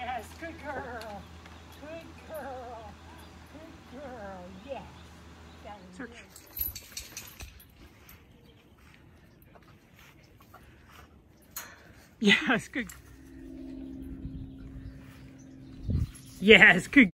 Yes, good girl. Good girl. Good girl. Yes. That was Search. good. Yes, good. Yes, good.